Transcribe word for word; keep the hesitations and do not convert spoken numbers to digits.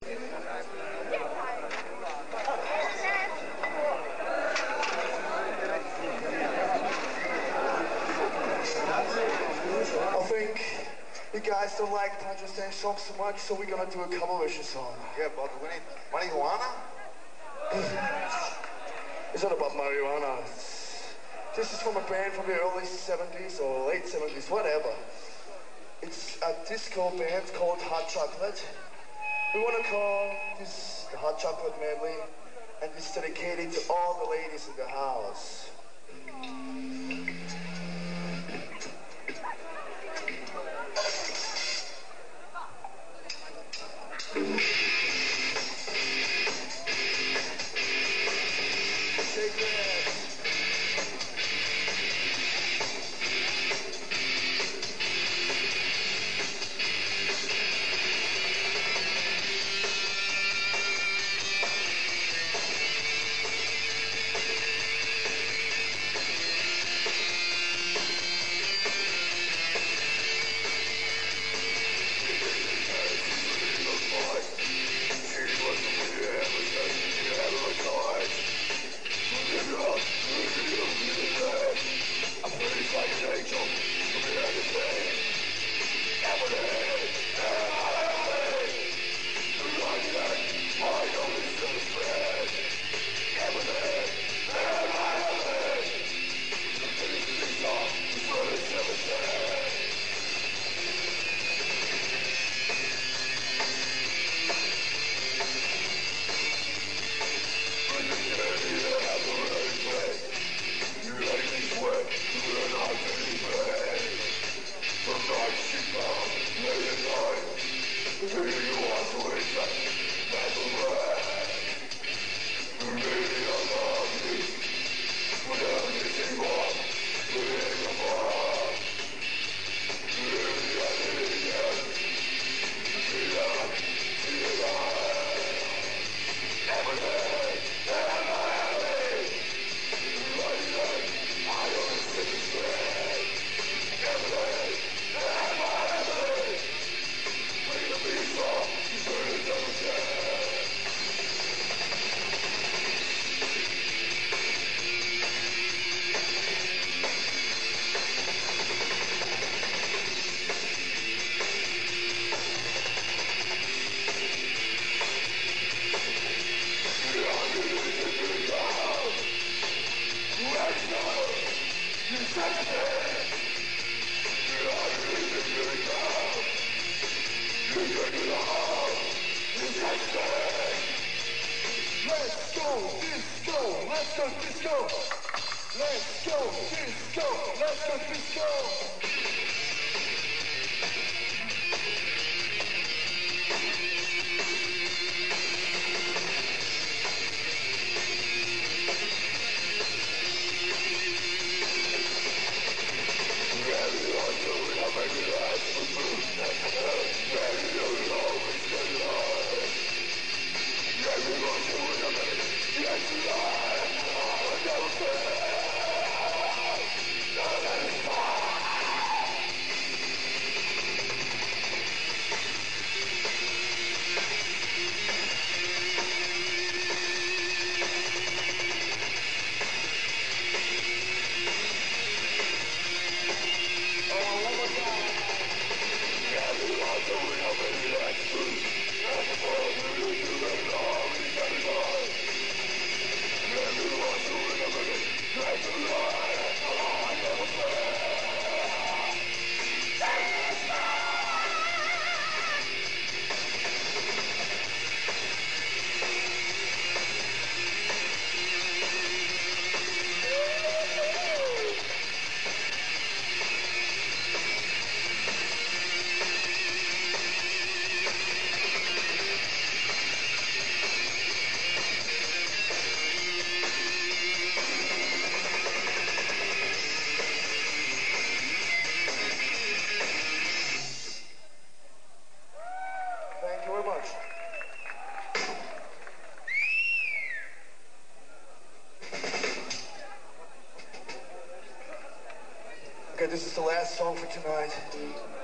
I think you guys don't like Tangerine Stank song so much, so we're gonna do a cover version song. Yeah, but we need marijuana? It's not about marijuana. This is from a band from the early seventies or late seventies, whatever. It's a disco band called Hot Chocolate. We want to call this the Hot Chocolate Medley, and it's dedicated to all the ladies in the house. Take that. Let's go disco, let's go disco. Let's go disco, let's go disco. Okay, this is the last song for tonight.